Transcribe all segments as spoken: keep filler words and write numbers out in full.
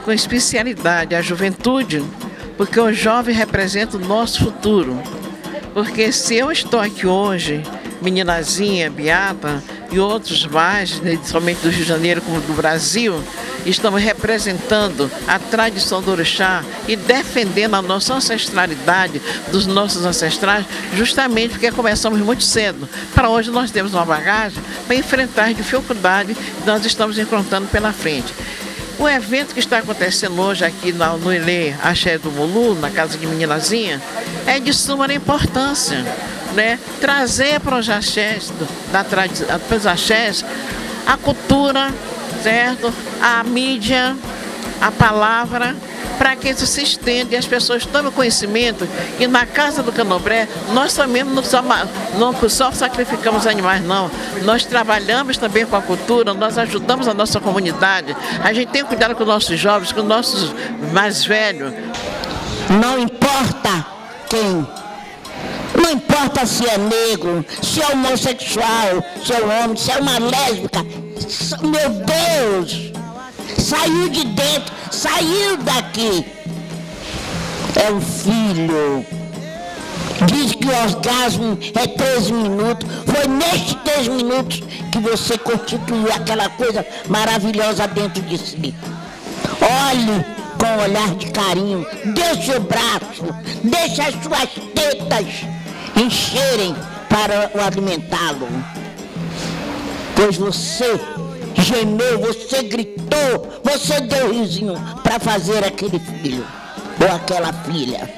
com especialidade a juventude, porque o jovem representa o nosso futuro. Porque se eu estou aqui hoje, Meninazinha, Beata e outros mais, né, somente do Rio de Janeiro como do Brasil, estamos representando a tradição do orixá e defendendo a nossa ancestralidade dos nossos ancestrais, justamente porque começamos muito cedo. Para hoje nós temos uma bagagem para enfrentar as dificuldades que nós estamos encontrando pela frente. O evento que está acontecendo hoje aqui no Ilê Axé do Omolu, na casa de Meninazinha, é de suma importância, né? Trazer para os axés, da tradição, para os axés, a cultura, certo? A mídia, a palavra, para que isso se estenda e as pessoas tomem conhecimento. E na Casa do Candomblé, nós também não só, não só sacrificamos animais, não. Nós trabalhamos também com a cultura, nós ajudamos a nossa comunidade. A gente tem cuidado com os nossos jovens, com os nossos mais velhos. Não importa quem. Não importa se é negro, se é homossexual, se é homem, se é uma lésbica. Meu Deus! Saiu de dentro, saiu daqui. É o filho. Diz que o orgasmo é três minutos. Foi nestes três minutos que você constituiu aquela coisa maravilhosa dentro de si. Olhe com um olhar de carinho. Dê seu braço. Deixe as suas tetas encherem para o alimentá-lo. Pois você gemeu, você gritou, você deu risinho para fazer aquele filho ou aquela filha.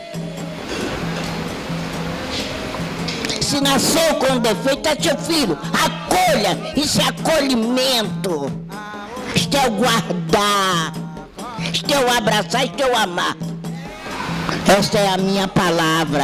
Se nasceu com defeito, é seu filho. Acolha, isso é acolhimento. Isto é o guardar, isto é o abraçar, isto é o amar. Esta é a minha palavra.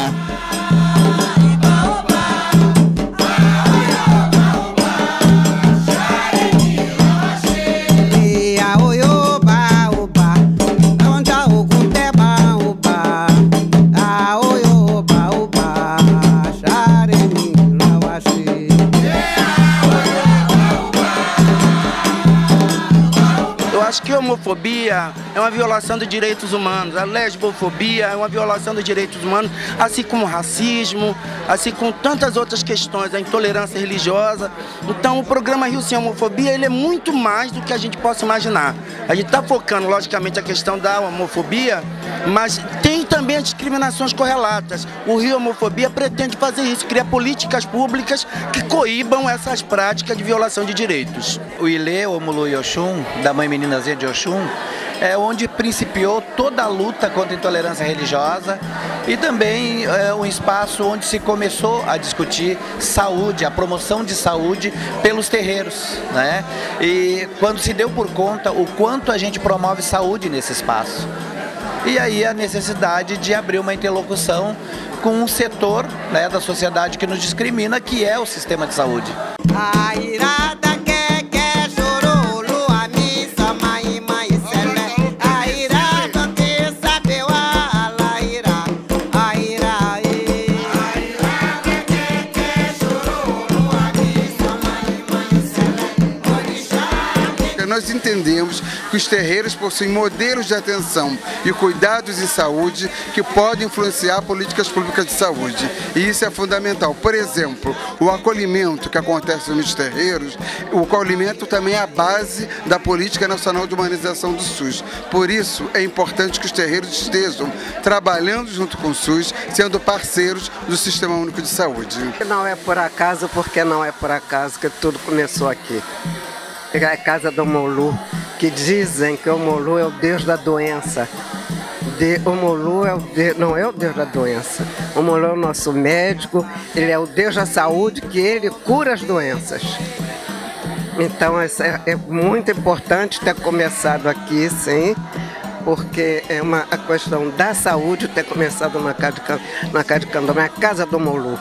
Acho que a homofobia é uma violação dos direitos humanos, a lesbofobia é uma violação dos direitos humanos, assim como o racismo, assim como tantas outras questões, a intolerância religiosa. Então o programa Rio Sem Homofobia ele é muito mais do que a gente possa imaginar. A gente está focando, logicamente, a questão da homofobia, mas tem também as discriminações correlatas. O Rio Homofobia pretende fazer isso, criar políticas públicas que coíbam essas práticas de violação de direitos. O Ilê Omolu e Oxum, da Mãe Meninazinha de Oxum, é onde principiou toda a luta contra a intolerância religiosa e também é um espaço onde se começou a discutir saúde, a promoção de saúde pelos terreiros, né? E quando se deu por conta o quanto a gente promove saúde nesse espaço. E aí a necessidade de abrir uma interlocução com um setor, né, da sociedade que nos discrimina, que é o sistema de saúde. A irada quer, quer, chorou, lua, missa, mãe, mãe, celé. A irada quer saber, a laíra, a ira, e. A irada quer, quer, chorou, lua, missa, mãe, mãe, celé. Orixá. Nós entendemos que os terreiros possuem modelos de atenção e cuidados em saúde que podem influenciar políticas públicas de saúde. E isso é fundamental. Por exemplo, o acolhimento que acontece nos terreiros, o acolhimento também é a base da Política Nacional de Humanização do SUS. Por isso, é importante que os terreiros estejam trabalhando junto com o SUS, sendo parceiros do Sistema Único de Saúde. Não é por acaso, porque não é por acaso que tudo começou aqui. É a casa do Omolu, que dizem que o Omolu é o Deus da doença. De, o Omolu é o Deus, não é o Deus da doença. O Omolu é o nosso médico, ele é o Deus da saúde, que ele cura as doenças. Então é, é muito importante ter começado aqui, sim, porque é uma a questão da saúde ter começado na casa de, na casa de Candomblé, a casa do Omolu.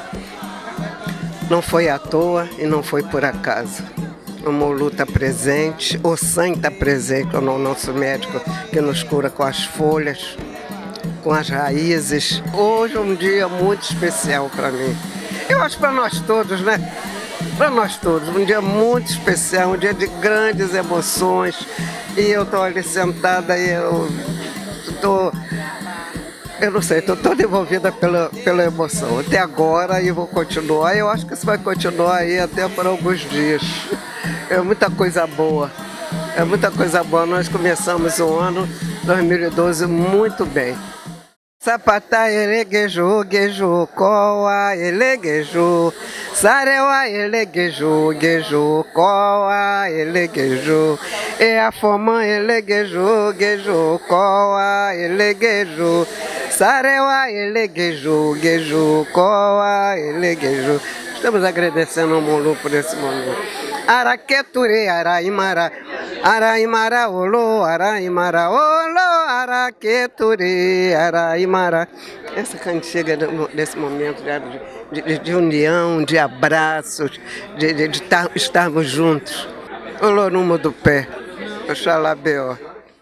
Não foi à toa e não foi por acaso. O Omolu está presente, o sangue está presente, o nosso médico que nos cura com as folhas, com as raízes. Hoje é um dia muito especial para mim. Eu acho para nós todos, né? Para nós todos, um dia muito especial, um dia de grandes emoções, E eu estou ali sentada e eu estou, eu não sei, estou toda envolvida pela, pela emoção. Até agora e vou continuar. Eu acho que isso vai continuar aí até por alguns dias. É muita coisa boa. É muita coisa boa. Nós começamos o ano dois mil e doze muito bem. Sapata elegeju, geju, coa elegeju, sarewa elegeju, geju, coa elegeju, e a fomã elegeju, geju, coa elegeju, sarewa elegeju, geju, coa elegeju. Estamos agradecendo ao Molu por esse momento. Araqueture, araimara, araimara, olo, araimara, olo, araqueture, araimara. Essa cantiga desse momento de, de, de união, de abraços, de, de, de tar, estarmos juntos. Olorumo do pé, Oxalabeó.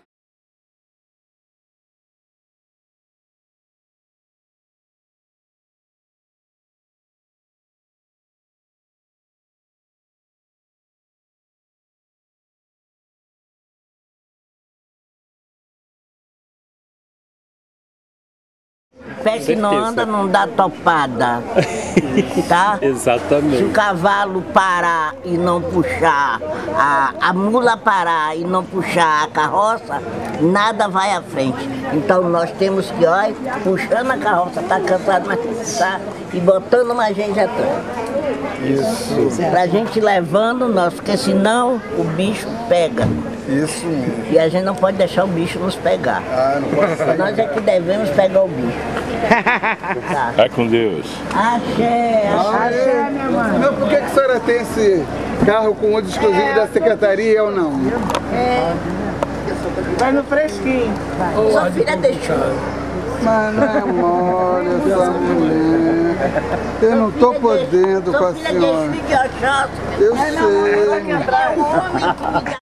Pé que não anda não dá topada, tá? Exatamente. Se o cavalo parar e não puxar, a, a mula parar e não puxar a carroça, nada vai à frente. Então nós temos que, olha, puxando a carroça, tá cansado, mas puxar e botando mais gente atrás. Isso. Pra gente levando nós, porque senão o bicho pega. Isso mesmo. E a gente não pode deixar o bicho nos pegar. Ah, não pode sair. Nós é que devemos pegar o bicho. Tá. Vai com Deus. Axé, axé, minha mãe. Não, por que, que a senhora tem esse carro com uso exclusivo da secretaria ou não? É. Vai no fresquinho. Sua filha deixou. Mas não é mole essa mulher. Eu não tô podendo com a senhora. Sua filha deixou de Eu Oxóssi. sei. É um homem que